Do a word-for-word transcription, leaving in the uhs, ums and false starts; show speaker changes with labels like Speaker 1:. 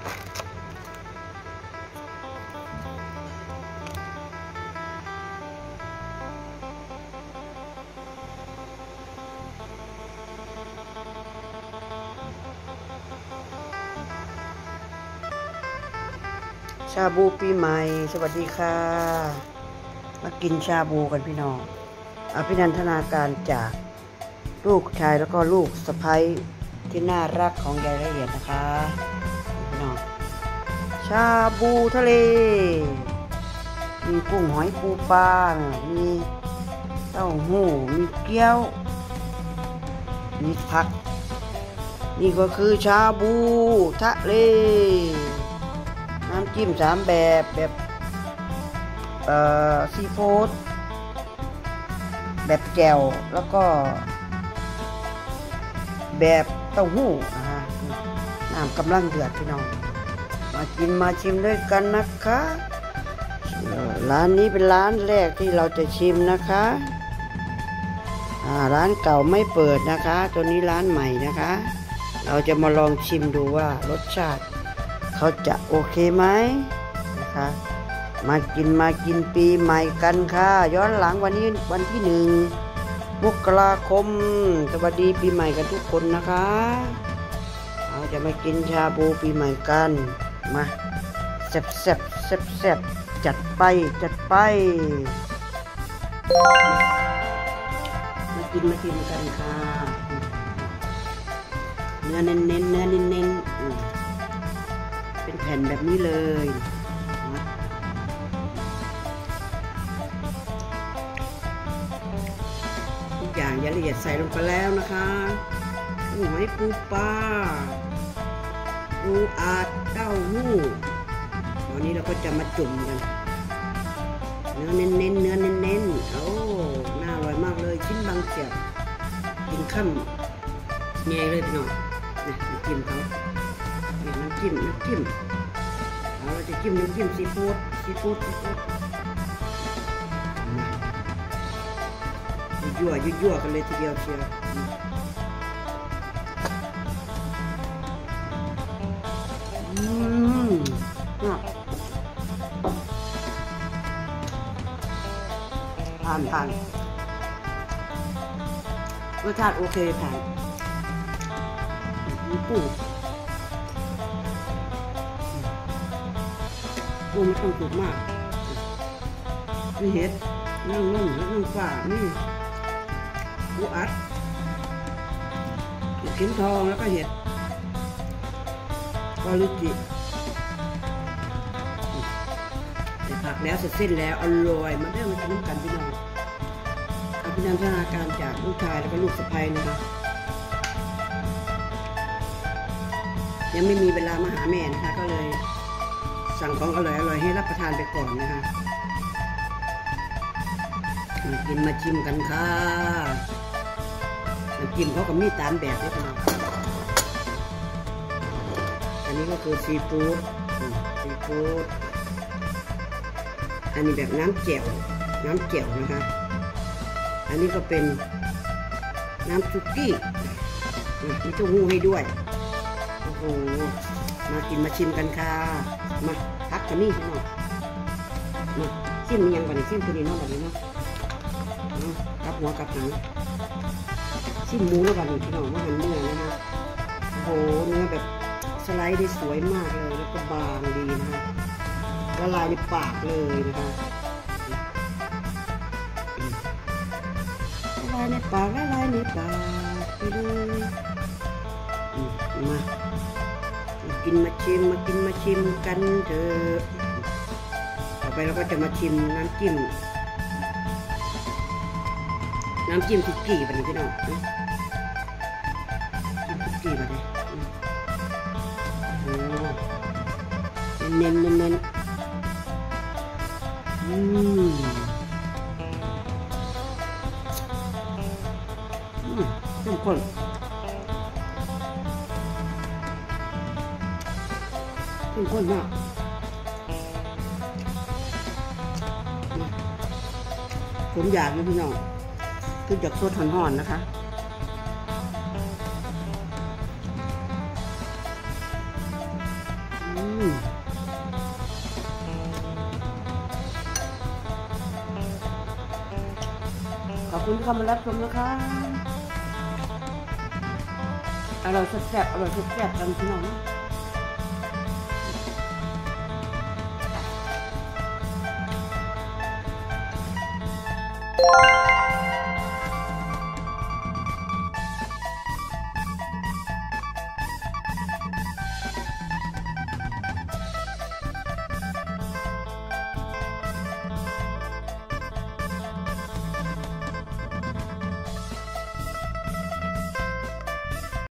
Speaker 1: ชาบูปีใหม่สวัสดีค่ะมากินชาบูกันพี่น้องอภินันทนาการจากลูกชายแล้วก็ลูกสะใภ้ที่น่ารักของยายละเอียดนะคะพี่น้องชาบูทะเลมีกุ้งหอยปูปลามีเต้าหู้มีเกี๊ยวมีผักนี่ก็คือชาบูทะเลน้ำจิ้มสามแบบแบบเอ่อซีฟู้ดแบบแจ่วแล้วก็แบบเต้าหู้นะฮะน้ำกำลังเดือดพี่น้องมากินมาชิมด้วยกันนะคะร้านนี้เป็นร้านแรกที่เราจะชิมนะคะอ่าร้านเก่าไม่เปิดนะคะตัวนี้ร้านใหม่นะคะเราจะมาลองชิมดูว่ารสชาติเขาจะโอเคไหมนะคะมากินมากินปีใหม่กันค่ะย้อนหลังวันนี้วันที่หนึ่งมกราคมสวัสดีปีใหม่กันทุกคนนะคะเราจะมากินชาบูปีใหม่กันมาแซ่บแซ่บแซ่บแซ่บจัดไปจัดไปมากินมาชิมกันค่ะเนื้อเน้นเน้นเนื้อเน้นเน้นเป็นแผ่นแบบนี้เลยนะทุกอย่างยายละเอียดใส่ลงไปแล้วนะคะหอยปูปลาปูอัดเต้าหู้วันนี้เราก็จะมาจุ่มกันเนื้อเน้นเน้นเนื้อเน้นเน้นโอ้น่าอร่อยมากเลยชิ้นบางเฉียบกินข้ามแง่เลยพี่น้องนี่น้ำจิ้มเขาน้ำจิ้มน้ำจิ้มเราจะจิ้มน้ำจิ้มซีฟู้ดซีฟู้ดซีฟู้ดยั่วยั่วกันเลยทีเดียวเชียวอืมผ่านผ่านรสชาติโอเคผ่านมีกุ้งกุ้งไม่ต้องสุกมากมีเห็ดนั่งนุ่มนั่งฝ่านี่ปูอัดเข็มทองแล้วก็เห็ดวาลิจิใส่ผักแล้วเสร็จสิ้นแล้วอร่อยมาได้มากินกันพี่น้องอภินันทนาการจากลูกชายแล้วก็ลูกสะใภ้นะคะยังไม่มีเวลามาหาแม่นะคะก็เลยสั่งของอร่อยอร่อยให้รับประทานไปก่อนนะคะมากินมาชิมกันค่ะน้ำจิ้มเขาก็มีตามแบบด้วยค่ะอันนี้ก็คือซีฟู้ดซีฟู้ดอันนี้แบบน้ำแจ่วน้ำแจ่วนะคะอันนี้ก็เป็นน้ำซุกี้มีเต้าหู้ให้ด้วยโอ้โหมากินมาชิมกันค่ะมาพักกันนี่ใช่ไหมมาชิมยังวันนี้ชิมตัวนี้เนาะวันนี้เนาะกับหัวกับหางชิมหมูแล้ววันนี้พี่น้องว่ามันเนื้อนะคะโอ้โหเนื้อแบบสไลด์ได้สวยมากเลยแล้วก็บางดีนะคะละลายในปากเลยนะคะละลายในปากละลายในปากไปเลยมากินมาชิมมากินมาชิมกันเถอะต่อไปเราก็จะมาชิมน้ำจิ้มน้ำจิ้มทุกกี้แบบนี้พี่น้องจิ้มทุกกี้แบบนี้โอ้เน้นเน้นเน้นอืมเข้มข้นเข้มข้นมากผมอยากนะพี่น้องคือจากสดห่อนๆนะคะอืมขอบคุณที่เข้ามารับชมนะคะอร่อยแซ่บๆอร่อยแซ่บๆกันพี่น้อง